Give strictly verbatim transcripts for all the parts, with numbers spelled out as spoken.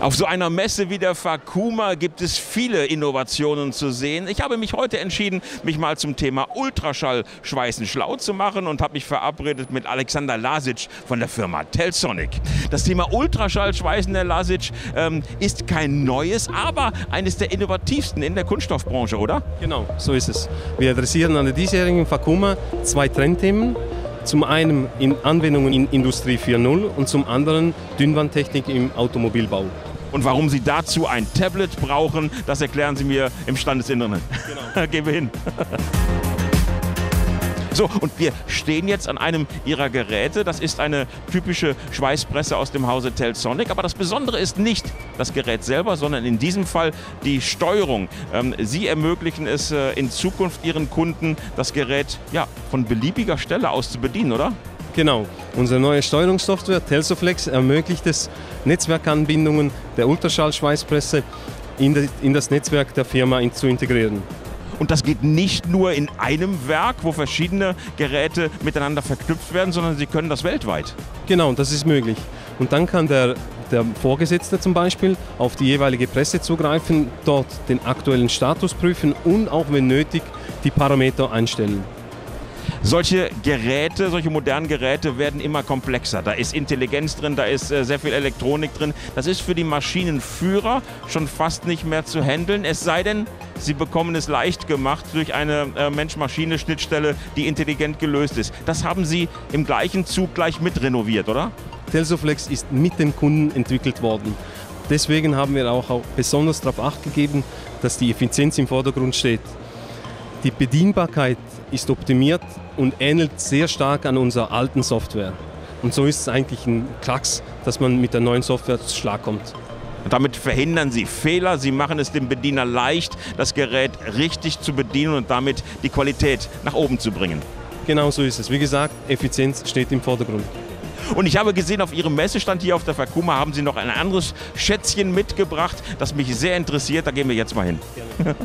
Auf so einer Messe wie der Fakuma gibt es viele Innovationen zu sehen. Ich habe mich heute entschieden, mich mal zum Thema Ultraschallschweißen schlau zu machen und habe mich verabredet mit Alexander Lasic von der Firma Telsonic. Das Thema Ultraschallschweißen, Herr Lasic, ähm, ist kein neues, aber eines der innovativsten in der Kunststoffbranche, oder? Genau, so ist es. Wir adressieren an der diesjährigen Fakuma zwei Trendthemen. Zum einen in Anwendungen in Industrie vier Punkt null und zum anderen Dünnwandtechnik im Automobilbau. Und warum Sie dazu ein Tablet brauchen, das erklären Sie mir im Standesinneren. Genau. Gehen wir hin. So, und wir stehen jetzt an einem Ihrer Geräte. Das ist eine typische Schweißpresse aus dem Hause Telsonic. Aber das Besondere ist nicht das Gerät selber, sondern in diesem Fall die Steuerung. Ähm, Sie ermöglichen es äh, in Zukunft Ihren Kunden, das Gerät ja, von beliebiger Stelle aus zu bedienen, oder? Genau. Unsere neue Steuerungssoftware Telsoflex ermöglicht es, Netzwerkanbindungen der Ultraschallschweißpresse in, de, in das Netzwerk der Firma in, zu integrieren. Und das geht nicht nur in einem Werk, wo verschiedene Geräte miteinander verknüpft werden, sondern Sie können das weltweit. Genau, das ist möglich. Und dann kann der, der Vorgesetzte zum Beispiel auf die jeweilige Presse zugreifen, dort den aktuellen Status prüfen und auch, wenn nötig, die Parameter einstellen. Solche Geräte, solche modernen Geräte werden immer komplexer. Da ist Intelligenz drin, da ist äh, sehr viel Elektronik drin. Das ist für die Maschinenführer schon fast nicht mehr zu handeln, es sei denn, sie bekommen es leicht gemacht durch eine äh, Mensch-Maschine-Schnittstelle, die intelligent gelöst ist. Das haben Sie im gleichen Zug gleich mit renoviert, oder? Telsoflex ist mit den Kunden entwickelt worden. Deswegen haben wir auch, auch besonders darauf Acht gegeben, dass die Effizienz im Vordergrund steht. Die Bedienbarkeit ist optimiert und ähnelt sehr stark an unserer alten Software. Und so ist es eigentlich ein Klacks, dass man mit der neuen Software zu Schlag kommt. Und damit verhindern Sie Fehler, Sie machen es dem Bediener leicht, das Gerät richtig zu bedienen und damit die Qualität nach oben zu bringen. Genau so ist es. Wie gesagt, Effizienz steht im Vordergrund. Und ich habe gesehen, auf Ihrem Messestand hier auf der Fakuma haben Sie noch ein anderes Schätzchen mitgebracht, das mich sehr interessiert. Da gehen wir jetzt mal hin. Gerne.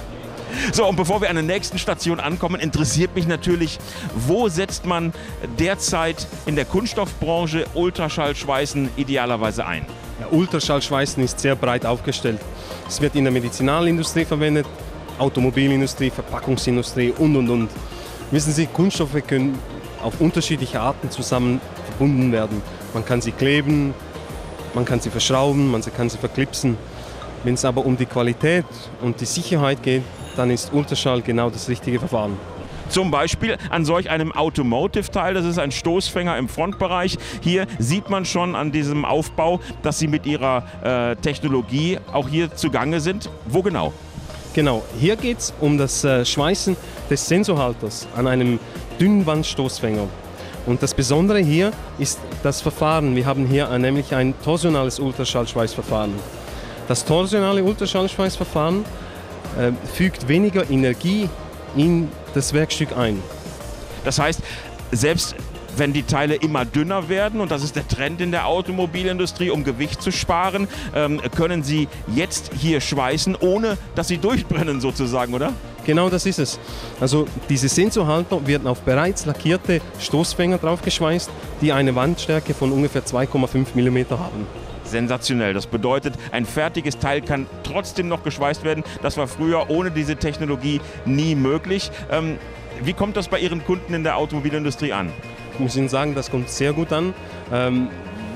So, und bevor wir an der nächsten Station ankommen, interessiert mich natürlich, wo setzt man derzeit in der Kunststoffbranche Ultraschallschweißen idealerweise ein? Ja, Ultraschallschweißen ist sehr breit aufgestellt. Es wird in der Medizinalindustrie verwendet, Automobilindustrie, Verpackungsindustrie und, und, und. Wissen Sie, Kunststoffe können auf unterschiedliche Arten zusammen verbunden werden. Man kann sie kleben, man kann sie verschrauben, man kann sie verklipsen. Wenn es aber um die Qualität und die Sicherheit geht, dann ist Ultraschall genau das richtige Verfahren. Zum Beispiel an solch einem Automotive-Teil, das ist ein Stoßfänger im Frontbereich. Hier sieht man schon an diesem Aufbau, dass Sie mit Ihrer äh, Technologie auch hier zugange sind. Wo genau? Genau, hier geht es um das äh, Schweißen des Sensorhalters an einem Dünnwandstoßfänger. Und das Besondere hier ist das Verfahren. Wir haben hier äh, nämlich ein torsionales Ultraschallschweißverfahren. Das torsionale Ultraschallschweißverfahren äh, fügt weniger Energie in das Werkstück ein. Das heißt, selbst wenn die Teile immer dünner werden, und das ist der Trend in der Automobilindustrie, um Gewicht zu sparen, ähm, können Sie jetzt hier schweißen, ohne dass sie durchbrennen sozusagen, oder? Genau das ist es. Also diese Sensorhalter werden auf bereits lackierte Stoßfänger draufgeschweißt, die eine Wandstärke von ungefähr zwei Komma fünf Millimeter haben. Sensationell. Das bedeutet, ein fertiges Teil kann trotzdem noch geschweißt werden. Das war früher ohne diese Technologie nie möglich. Ähm, wie kommt das bei Ihren Kunden in der Automobilindustrie an? Ich muss Ihnen sagen, das kommt sehr gut an. Ähm,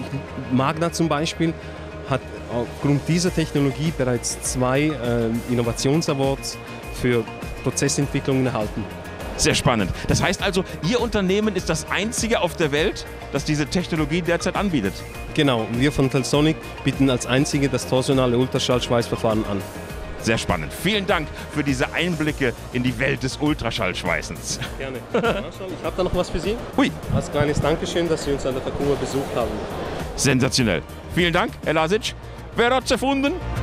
Magna zum Beispiel hat aufgrund dieser Technologie bereits zwei äh, Innovationsawards für Prozessentwicklungen erhalten. Sehr spannend. Das heißt also, Ihr Unternehmen ist das einzige auf der Welt, das diese Technologie derzeit anbietet? Genau, wir von Telsonic bieten als einzige das torsionale Ultraschallschweißverfahren an. Sehr spannend. Vielen Dank für diese Einblicke in die Welt des Ultraschallschweißens. Gerne. Ich habe da noch was für Sie. Hui. Als kleines Dankeschön, dass Sie uns an der Fakuma besucht haben. Sensationell. Vielen Dank, Herr Lasic. Wer hat's erfunden?